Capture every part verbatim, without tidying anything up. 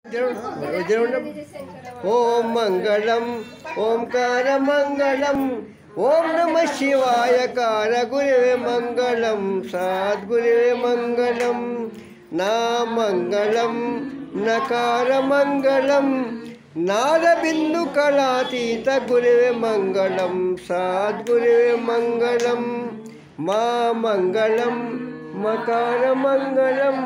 ओम मंगलम ओंकार मंगलम ओम नमः शिवाय कार गुरुवे मंगलम सद्गुरुवे मंगलम नाम मंगलम नकार मंगलम नाद बिंदु कलातीत गुरुवे मंगलम सद्गुरुवे मंगलम मा मंगलम मकार मंगलम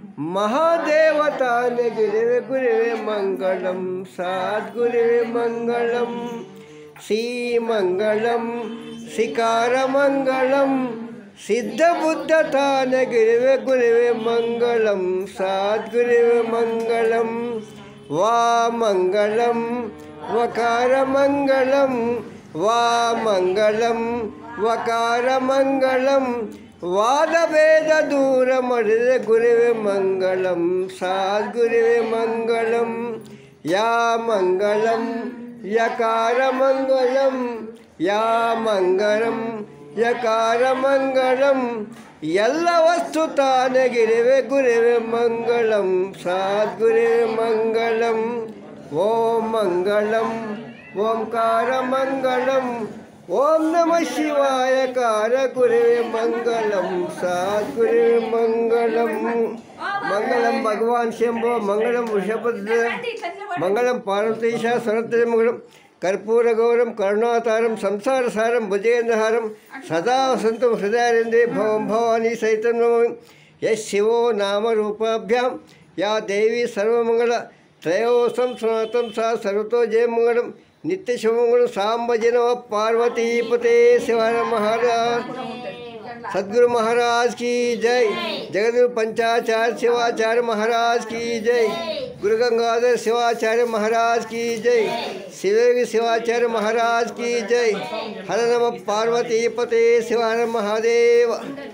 महादेवता ने गुरुवे गुरुवे मंगलम सद्गुरुवे मंगलम श्री मंगलम शिकार मंगलम सिद्ध बुद्धता ने गुरुवे गुरुवे मंगलम सद्गुरुवे मंगलम वा मंगलम वकार मंगलम वा मंगलम वकार मंगलम वाद वेद दूर मर्द गुरुवे मंगलम सद्गुरुवे मंगलम या मंगलम यकार मंगलम या मंगलम यकार मंगलम ಎಲ್ಲ ವಸ್ತು ತಾನೆ ಗಿರುವೆ ಗುರುವೆ ಮಂಗಳಂ ಸದ್ಗುರುವೆ ಮಂಗಳಂ ಓಂ ಮಂಗಳಂ ಓಂಕಾರ ಮಂಗಳಂ ओम नमः शिवाय कार गुरुवे मंगलम सद्गुरुवे मंगलम मंगलम भगवान शंभो मंगलम वृषभद्र मंगलम पार्वतीशा सरत्र मंगलम कर्पूर गौरम करुणातारम संसार सारम भुजेन्द्रहारम सदा वसंतम हृदयारंदे भवम भवानी सहितं नमामि यः शिवो नाम रूपाभ्यां या देवी सर्वमंगल त्रयोसं सनातन सा सर्वतो जय मंगलम नित्य शुभमंगल सांब जन पार्वती पते शिवाय महाराज सद्गुरु महाराज की जय जगदगुरु पंचाचार्य शिवाचार्य महाराज की जय गुरु गंगाधर शिवाचार्य महाराज की जय शिवयोगी शिवाचार्य महाराज की जय हर नम पार्वती पते शिवाय महादेव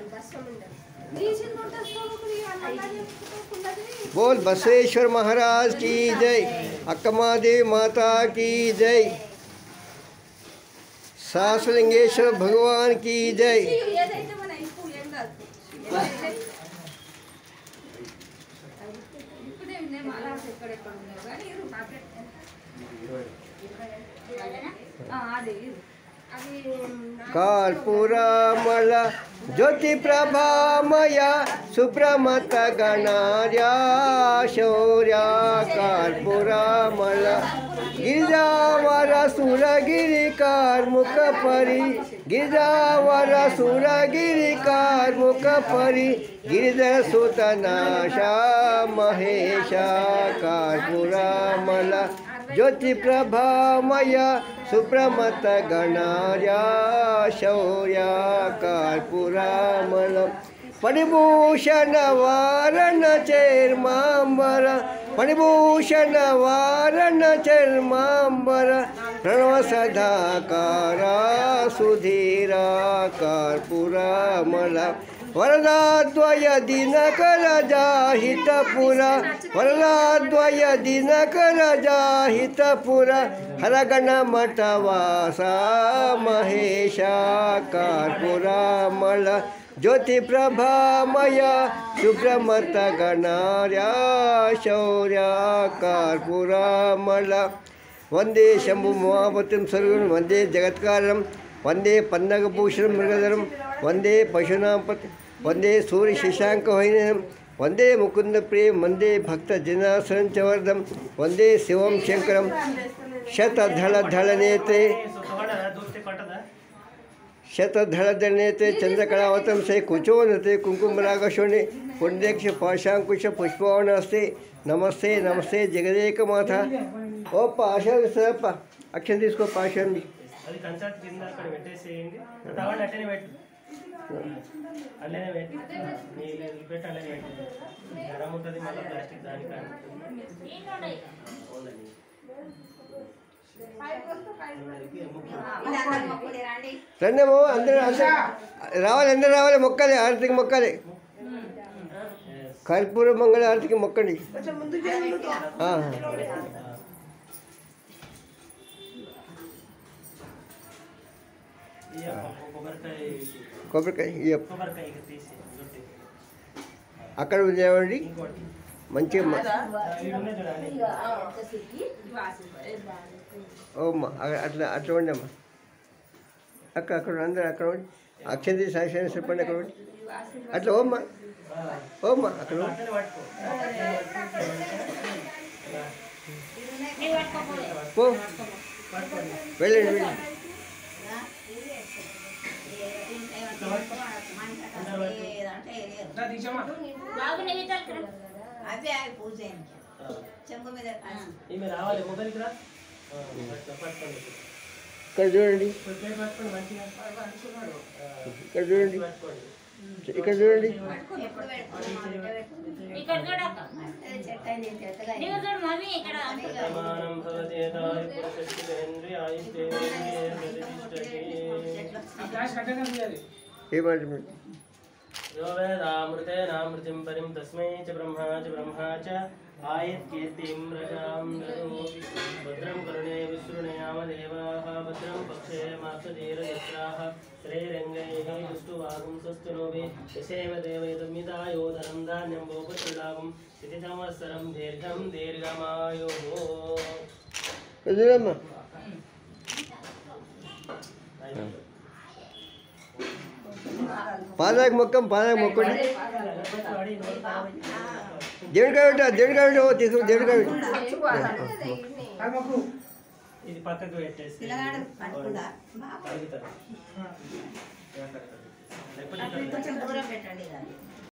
बोल बसवेश्वर महाराज की जय अक्कमादेवी माता की जय सहस्रलिंगेश्वर भगवान की जय कर्पूरमल ज्योति प्रभामय सुप्रमत गणार्या शौर्या कर्पूरमल गिरिजावर सुरगिरि कार्मुक परि गिरिजावर सुरगिरि कार्मुक परि गिरिधर सुतनाशा महेशा कर्पूरमल ज्योति प्रभामय सुप्रमत गणार्या शौर्या कर्पूरमल फणिभूषण वारण चेर्मांबर फणिभूषण वारण चेर्मांबर प्रणव सदाकारा सुधीरा कर्पूरमल वरदाद्वय दिनकर जाहितपुरा वरदाद्वय दिनकर जाहितपुरा हरगण मठवासा महेशा कर्पूरमल ज्योति प्रभामय सुप्रमत गणार्या शौर्या कर्पूरमल वंदे शंभु महापतिं सर्वं वंदे जगत्कारं वंदे पन्नगभूषणं मृगधरं वंदे पशूनां पति वंदे सूर्य शशांक वैनयनं वंदे मुकुंद प्रिय वंदे भक्त जनार्दन च वरदं वंदे शिवं शंकरं शतधल धल नेत्रे शतधल धल नेत्रे चंद्रकलावतं से कुचोनते कुंकुमरागशोणे पुण्डेक्ष पाशांकुश पुष्पवनस्ते नमस्ते नमस्ते जगदेक माता ओ पाशा सप अक्षर తీసుకో పాశం అది కన్సర్ట్ కింద అక్కడ పెట్టేసేయండి తవడ అట్టనే పెట్టు అల్లనే పెట్టు నీళ్ళు పెట్టు అల్లనే పెట్టు గరం ఉంటది మళ్ళీ ప్లాస్టిక్ దాని కాదు రండేమో అందరూ అందరూ రావాలి అందరూ రావాలి మొక్కలే ఆరతికి మొక్కలే కర్పూర మంగళ ఆరతికి మొక్కండి కొబ్బరికాయ అక్కడ లేవండి మంచిగా మ- వీడున్నాయి చూడండి. ఓమ్మా అ- అట్లా అట్లా ఉండమ్మా. అక్కడ అక్కడ అందరూ అక్కడ ఉండి అక్షంతి సాక్షి చెప్పండి అక్కడ ఉండి అట్లా ఓమ్మా ఓమ్మా అక్కడ ఉండి. అట్లనే పట్టుకో. పో వెళ్ళండి వెళ్ళండి. దా తీసమ్మా. ఈమె రావాలి మొబైల్కి రా. ఆ, పట్టుకో, పట్టుకోండి. ఇక్కడ చూడండి ఇప్పుడు ప్లేట్ పట్టుకోండి మంచిగా. ఇక్కడ చూడండి పట్టుకోండి. ఇక్కడ చూడండి. ఇక్కడ చూడక్క నీవు చూడు మమ్మీ ఇక్కడ ప్రమాణం భవతి యథాహి పురుషస్యేంద్రియ ఆయుష్యేంద్రియ ప్రతిష్టతి. ఏమంటే यो वेदामृतेनामृतिं परिं तस्मै च ब्रह्मा च ब्रह्मा च आयत्कीर्तिं रजां ददो भद्रं कर्णे विसृणयामदेवाः भद्रं पक्षे माक्षधीरयत्राः श्रीरङ्गैः दुष्टुवागुंसस्तु नोभि यशेव देवैतमितायो धनं धान्यं भोपत्रलाभं इति संवत्सरं दीर्घं दीर्घमायुः. చూడమ్మా. పాదాకు మొక్కం పాదాకు మొక్కండి. దేవుడి కాడ పెట్టా దేవుడి కాడ పెట్టా తీసుకు దేవుడి కాడ పెట్టు. ఇది పక్కకు పెట్టేసి అడుగుతారు. లేకపోతే కొంచెం దూరం పెట్టండి.